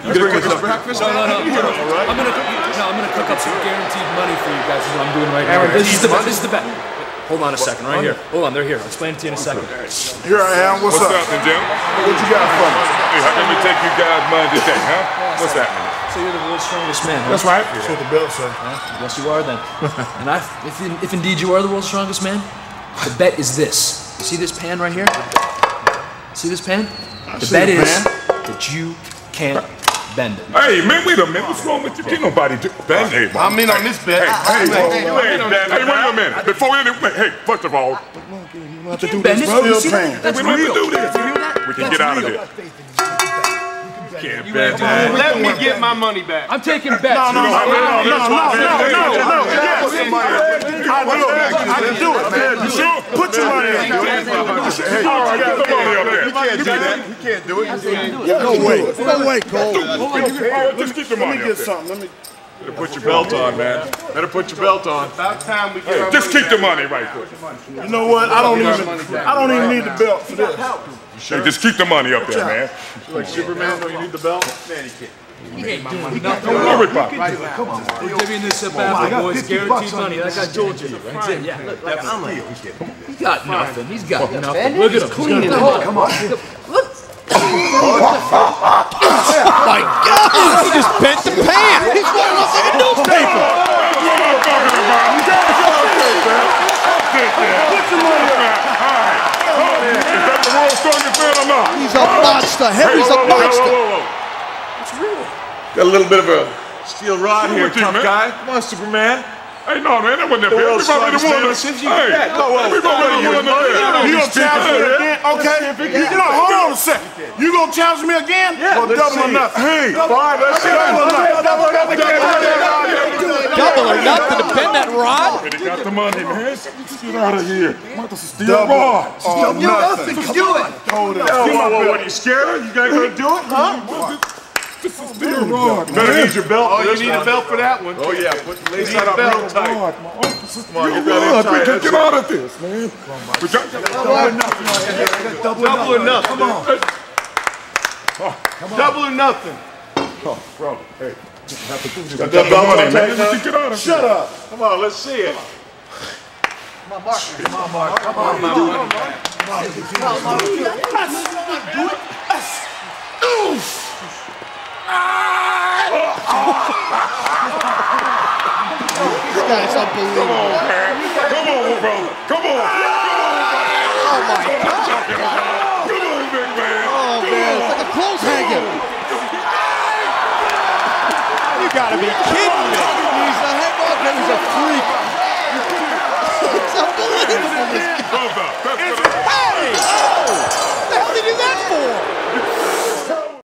You gonna cook us breakfast? No. I'm gonna cook up some guaranteed money for you guys. Is what I'm doing right now. This is the bet. Hold on a second, right here. Hold on, they're here. I'll explain it to you in a second. Here I am. What's up? What's happening, Jim? What you got for me? Hey, how can we take you guys money today, huh? What's happening? So you're the world's strongest man, huh? That's right. That's what the belt says. Yes, you are then. And if indeed you are the world's strongest man, the bet is this. You see this pan right here? See this pan? The bet is that you can't bend it. Hey, man, wait a minute. What's wrong with you? Can't nobody bend it. I'm in on this bet. Hey, wait a minute. Before anything, hey, first of all, You have to do bend this, it. bro. You see that? we That's don't have to real. do this. You hear that? We can get out of here. Can't bend it. Let me get my money back. I'm taking bets. No. I can do it, man. You sure? Put your money in. Hey, all right, get the money up there. You can't do that. You can't do it. No way, Cole. Just keep the money Let me up get there. something. Better put your belt on, man. Better put your belt on. About time we get our Just money keep the back. money right there. You know what? I don't even need the belt for this. Hey, just keep the money up there, man. Like Superman, don't you need the belt? Don't worry about it. We're giving this up after, boys. Guaranteed money. Like I told you. That's it. Yeah. Look, he's got nothing. He's got nothing. Look at him. Clean. Come on. My God! He just bent the pan! He's wearing a fucking newspaper! Is that the world's strongest man or not? He's a monster! Henry's a monster! It's real. Got a little bit of a steel rod here, with you, tough man? guy. Come on, Superman. Hey, no, man, that wasn't that bad. We world's probably the strongest man. one. See if you Hey, can- we probably the one. You gonna challenge me again? Okay. Hold on a second. You gonna challenge me again? Yeah, Well, let's double or see. nothing. Hey, fine, let's see. Double or nothing to bend that rod? They got the money, man. Get out of here. What the steel Double rod? or nothing. Do it! Hold up. Whoa, what, are you scared? You guys gonna do it, huh? This is steel rod, Better man. need your belt. Oh, you need a belt for that one. Oh, yeah, put the lace that up real tight. This is Come on, steel get that in rod. tight. We can That's get it. out of this, man. We got Double or nothing. Double or nothing. bro. Hey, Got that belt on man. tight, We huh? can get out of Shut here. up. Come on, let's see it. This guy's unbelievable. Come on, man. Come on, brother. Come on. Oh my God! Come on, big man. Oh man, it's like a clothes hanger. You gotta be kidding me. He's a head off and he's a freak.